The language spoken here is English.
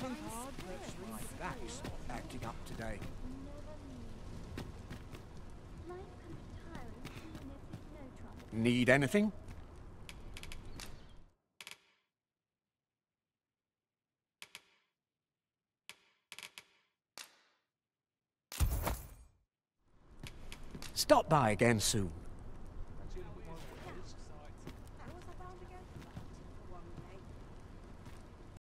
That's not acting up today. Need anything? Stop by again soon.